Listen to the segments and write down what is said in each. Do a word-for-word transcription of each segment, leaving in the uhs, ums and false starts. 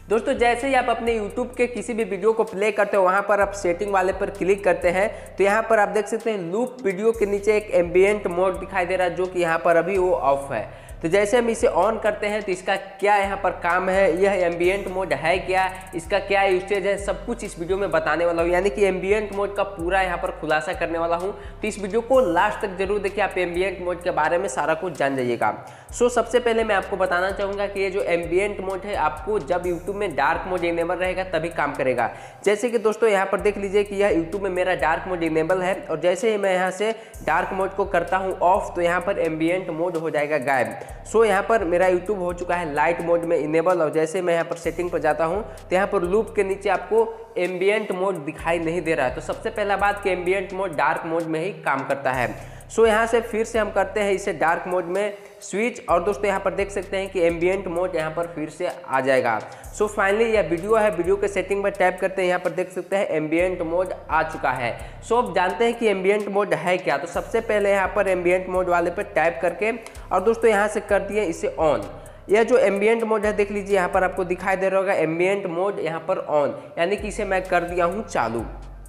दोस्तों जैसे ही आप अपने यूट्यूब के किसी भी वीडियो को प्ले करते हो, वहाँ पर आप सेटिंग वाले पर क्लिक करते हैं तो यहाँ पर आप देख सकते हैं लूप वीडियो के नीचे एक एम्बिएंट मोड दिखाई दे रहा है, जो कि यहाँ पर अभी वो ऑफ है। तो जैसे हम इसे ऑन करते हैं तो इसका क्या यहाँ पर काम है, यह एम्बिएंट मोड है क्या, इसका क्या यूसेज है, सब कुछ इस वीडियो में बताने वाला हूँ। यानी कि एम्बिएंट मोड का पूरा यहाँ पर खुलासा करने वाला हूँ। तो इस वीडियो को लास्ट तक जरूर देखिए, आप एम्बिएंट मोड के बारे में सारा कुछ जान जाइएगा। सो सबसे पहले मैं आपको बताना चाहूँगा कि ये जो एम्बिएंट मोड है, आपको जब यूट्यूब में डार्क मोड इनेबल रहेगा तभी काम करेगा। जैसे कि दोस्तों यहाँ पर देख लीजिए कि यह यूट्यूब में मेरा डार्क मोड इनेबल है, और जैसे ही मैं यहाँ से डार्क मोड को करता हूँ ऑफ तो यहाँ पर एम्बिएंट मोड हो जाएगा गायब। सो यहाँ पर मेरा यूट्यूब हो चुका है लाइट मोड में इनेबल, और जैसे मैं यहाँ पर सेटिंग पर जाता हूँ तो यहाँ पर लूप के नीचे आपको एम्बिएंट मोड दिखाई नहीं दे रहा है। तो सबसे पहला बात कि एम्बिएंट मोड डार्क मोड में ही काम करता है। सो यहाँ से फिर से हम करते हैं इसे डार्क मोड में स्विच, और दोस्तों यहाँ पर देख सकते हैं कि एम्बिएंट मोड यहाँ पर फिर से आ जाएगा। सो फाइनली यह वीडियो है, वीडियो के सेटिंग पर टैप करते हैं, यहाँ पर देख सकते हैं एम्बिएंट मोड आ चुका है। सो अब जानते हैं कि एम्बिएंट मोड है क्या। तो सबसे पहले यहाँ पर एम्बिएंट मोड वाले पर टैप करके और दोस्तों यहाँ से कर दिए इसे ऑन। यह जो एम्बिएंट मोड है देख लीजिए यहाँ पर आपको दिखाई दे रहा होगा एम्बिएंट मोड यहाँ पर ऑन, यानी कि इसे मैं कर दिया हूँ चालू।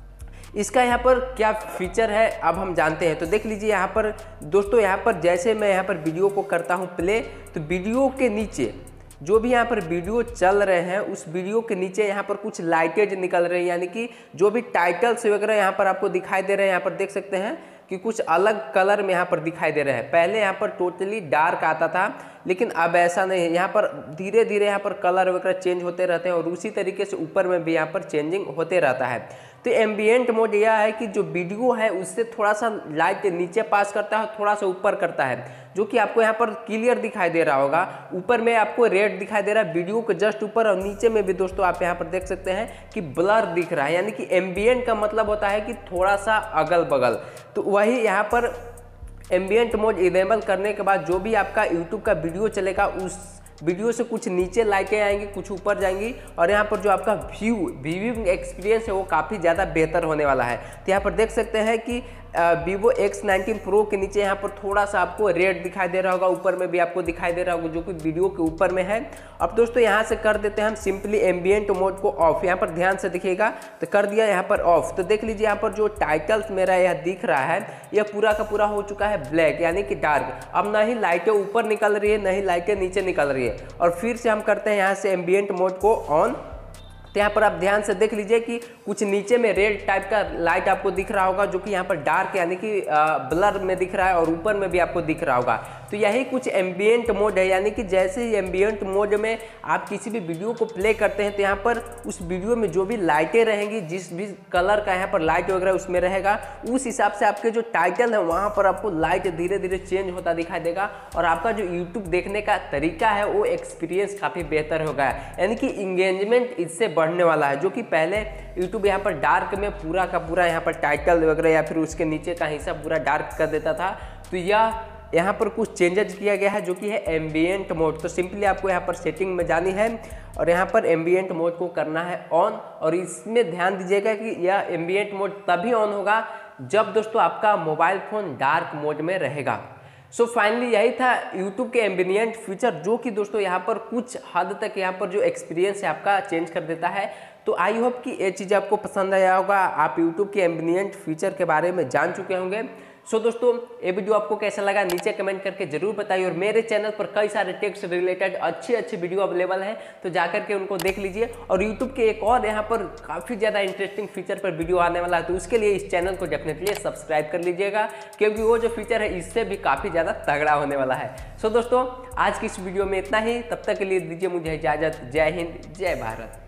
इसका यहाँ पर क्या फीचर है अब हम जानते हैं। तो देख लीजिए यहाँ पर दोस्तों, यहाँ पर जैसे मैं यहाँ पर वीडियो को करता हूँ प्ले, तो वीडियो के नीचे जो भी यहाँ पर वीडियो चल रहे हैं उस वीडियो के नीचे यहाँ पर कुछ लाइटें निकल रही हैं, यानी कि जो भी टाइटल्स वगैरह यहाँ पर आपको दिखाई दे रहे हैं, यहाँ पर देख सकते हैं कि कुछ अलग कलर में यहाँ पर दिखाई दे रहे हैं। पहले यहाँ पर टोटली डार्क आता था, लेकिन अब ऐसा नहीं है। यहाँ पर धीरे धीरे यहाँ पर कलर वगैरह चेंज होते रहते हैं, और उसी तरीके से ऊपर में भी यहाँ पर चेंजिंग होते रहता है। तो एम्बिएंट मोड यह है कि जो वीडियो है उससे थोड़ा सा लाइट नीचे पास करता है, थोड़ा सा ऊपर करता है, जो कि आपको यहाँ पर क्लियर दिखाई दे रहा होगा। ऊपर में आपको रेड दिखाई दे रहा है वीडियो के जस्ट ऊपर, और नीचे में भी दोस्तों आप यहाँ पर देख सकते हैं कि ब्लर दिख रहा है। यानी कि एम्बिएंट का मतलब होता है कि थोड़ा सा अगल बगल। तो वही यहाँ पर एम्बिएंट मोड इनेबल करने के बाद जो भी आपका यूट्यूब का वीडियो चलेगा उस वीडियो से कुछ नीचे लाइटें आएंगी, कुछ ऊपर जाएंगी, और यहाँ पर जो आपका व्यू व्यूइंग एक्सपीरियंस है वो काफ़ी ज़्यादा बेहतर होने वाला है। तो यहाँ पर देख सकते हैं कि वीवो एक्स नाइनटीन प्रो के नीचे यहाँ पर थोड़ा सा आपको रेड दिखाई दे रहा होगा, ऊपर में भी आपको दिखाई दे रहा होगा, जो कि वीडियो के ऊपर में है। अब दोस्तों यहाँ से कर देते हैं हम सिंपली एम्बिएंट मोड को ऑफ। यहाँ पर ध्यान से दिखिएगा, तो कर दिया यहाँ पर ऑफ। तो देख लीजिए यहाँ पर जो टाइटल्स मेरा यह दिख रहा है यह पूरा का पूरा हो चुका है ब्लैक, यानी कि डार्क। अब ना ही लाइटें ऊपर निकल रही है, ना ही लाइटें नीचे निकल रही है। और फिर से हम करते हैं यहाँ से एम्बिएंट मोड को ऑन। तो यहाँ पर आप ध्यान से देख लीजिए कि कुछ नीचे में रेड टाइप का लाइट आपको दिख रहा होगा, जो कि यहाँ पर डार्क यानी कि ब्लर में दिख रहा है, और ऊपर में भी आपको दिख रहा होगा। तो यही कुछ एम्बिएंट मोड है। यानी कि जैसे ही एम्बिएंट मोड में आप किसी भी वीडियो को प्ले करते हैं तो यहाँ पर उस वीडियो में जो भी लाइटें रहेंगी, जिस भी कलर का यहाँ पर लाइट वगैरह उसमें रहेगा, उस हिसाब से आपके जो टाइटल है वहाँ पर आपको लाइट धीरे धीरे चेंज होता दिखाई देगा, और आपका जो यूट्यूब देखने का तरीका है वो एक्सपीरियंस काफ़ी बेहतर होगा। यानी कि इंगेजमेंट इससे बढ़ने वाला है। जो कि पहले यूट्यूब यहाँ पर डार्क में पूरा का पूरा यहाँ पर टाइटल वगैरह या फिर उसके नीचे का हिस्सा पूरा डार्क कर देता था, तो यह यहाँ पर कुछ चेंजेस किया गया है, जो कि है एम्बिएंट मोड। तो सिंपली आपको यहाँ पर सेटिंग में जानी है और यहाँ पर एम्बिएंट मोड को करना है ऑन। और इसमें ध्यान दीजिएगा कि यह एम्बिएंट मोड तभी ऑन होगा जब दोस्तों आपका मोबाइल फ़ोन डार्क मोड में रहेगा। सो so फाइनली यही था यूट्यूब के एम्बिएंट फीचर, जो कि दोस्तों यहाँ पर कुछ हद तक यहाँ पर जो एक्सपीरियंस है आपका चेंज कर देता है। तो आई होप कि ये चीज़ आपको पसंद आया होगा, आप यूट्यूब के एम्बिएंट फीचर के बारे में जान चुके होंगे। सो so दोस्तों ये वीडियो आपको कैसा लगा नीचे कमेंट करके जरूर बताइए, और मेरे चैनल पर कई सारे टेक से रिलेटेड अच्छे अच्छे वीडियो अवेलेबल हैं, तो जाकर के उनको देख लीजिए। और यूट्यूब के एक और यहाँ पर काफ़ी ज़्यादा इंटरेस्टिंग फीचर पर वीडियो आने वाला है, तो उसके लिए इस चैनल को डेफिनेटली सब्सक्राइब कर लीजिएगा, क्योंकि वो जो फीचर है इससे भी काफ़ी ज़्यादा तगड़ा होने वाला है। सो so दोस्तों आज की इस वीडियो में इतना ही, तब तक के लिए दीजिए मुझे इजाज़त। जय हिंद, जय भारत।